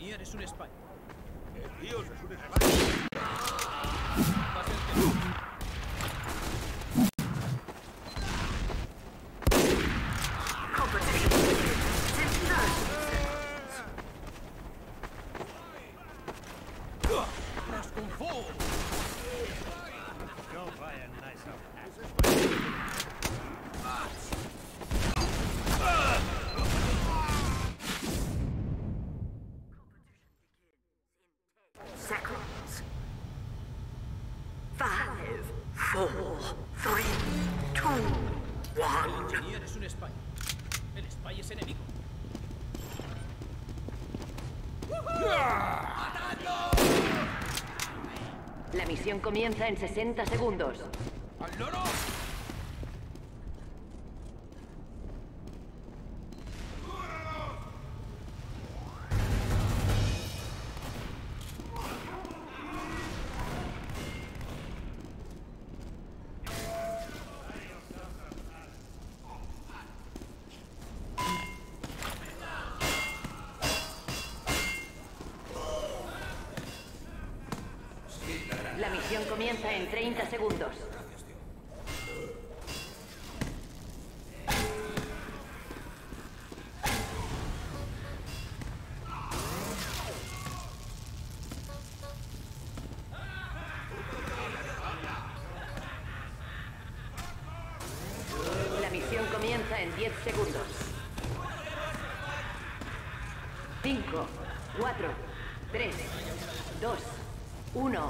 Ingenier es un spy. El dios es un spy. Seconds. 5, 4, 3, 2, 1. El ingenier es un spy. El spy es enemigo. La misión comienza en 60 segundos. ¡Al loro! La misión comienza en 30 segundos. La misión comienza en 10 segundos. 5, 4, 3, 2, 1.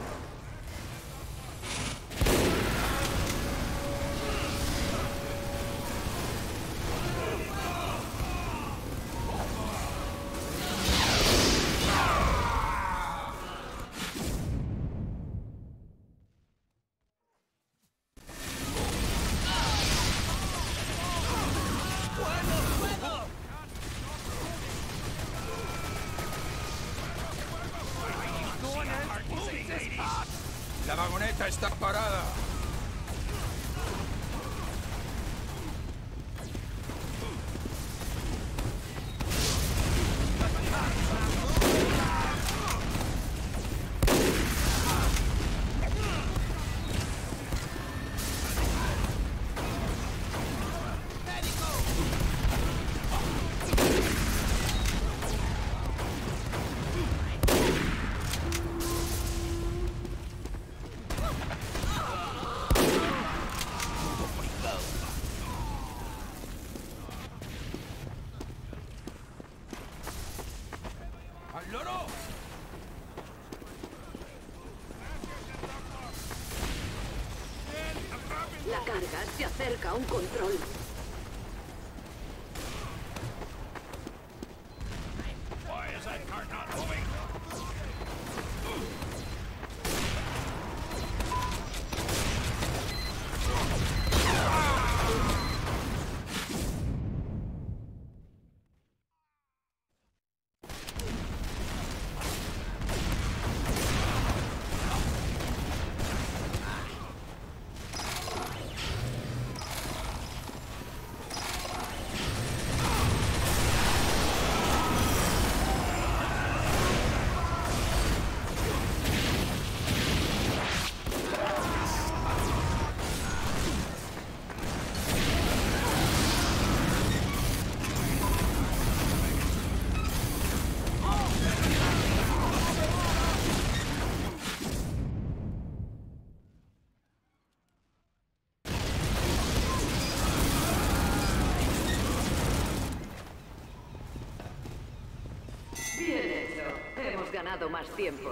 La vagoneta está parada. ¡Al loro! La carga se acerca a un control. Why is that car not moving? Bien hecho. Hemos ganado más tiempo.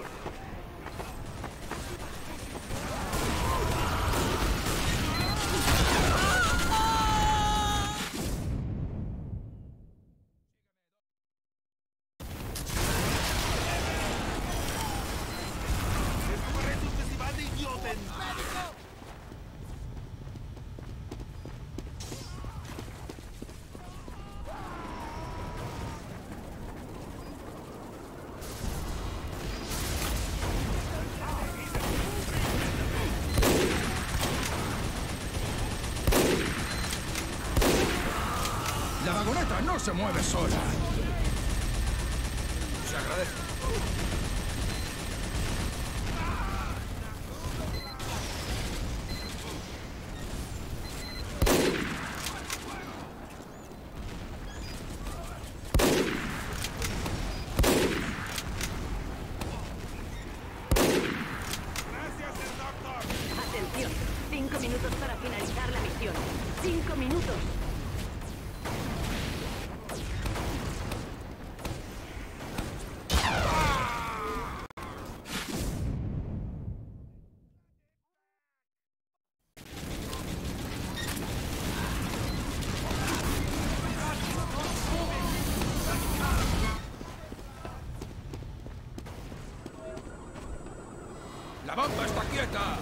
La vagoneta no se mueve sola. Se agradece. Atención, 5 minutos para finalizar la misión. 5 minutos. ¡La bomba está quieta!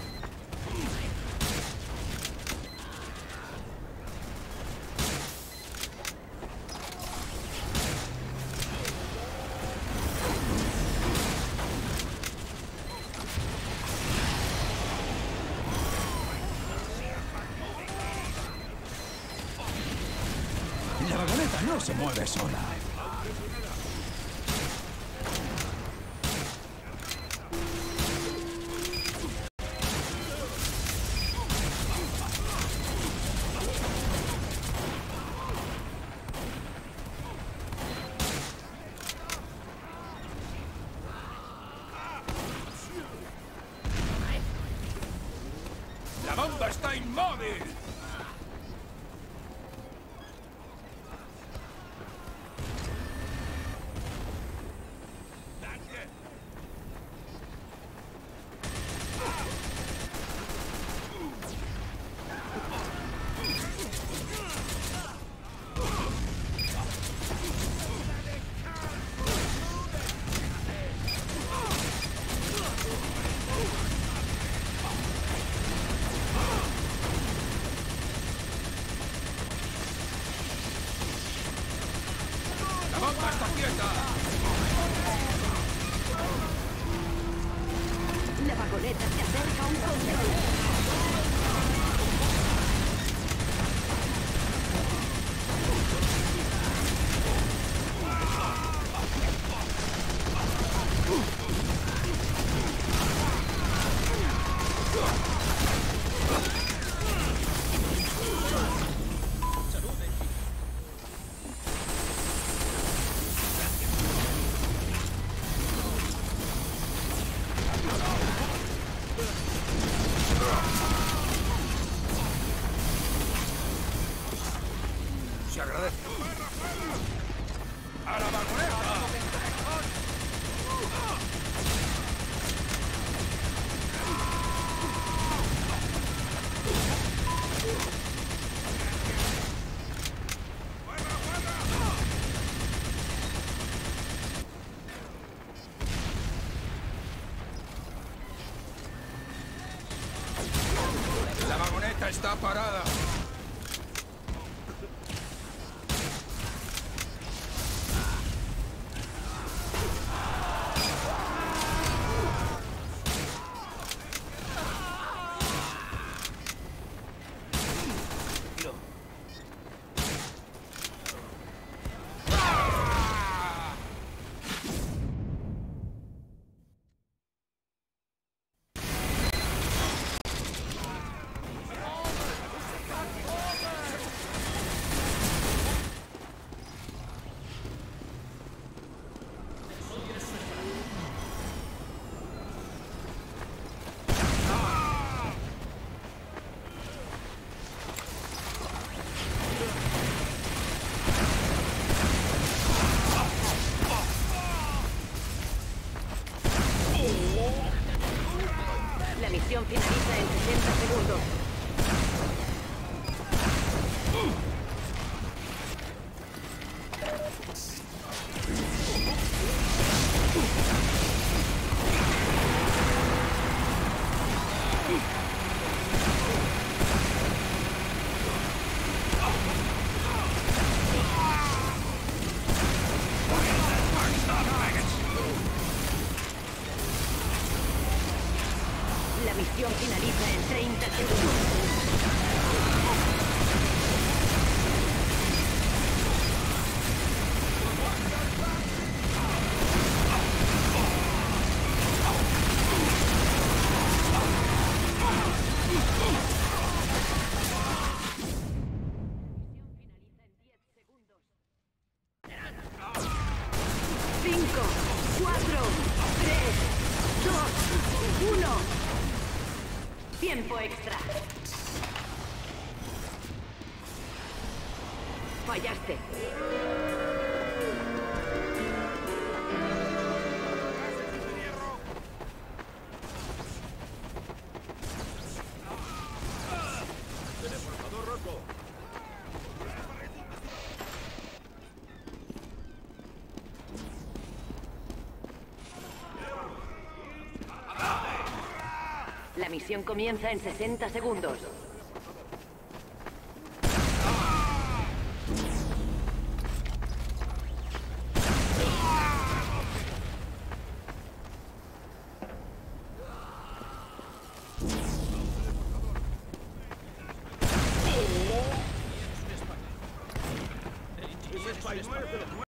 La vagoneta no se mueve sola. ¡La bomba está inmóvil! ¡La bomba está quieta! La vagoneta se acerca a un control. Se agradece. ¡A la vagoneta! La vagoneta está parada. La misión finaliza en 60 segundos. La misión finaliza en 30 segundos. 5, 4, 3, 2, 1. Tiempo extra. Fallaste. Teleportador roto. La misión comienza en 60 segundos. El interior es un espacio.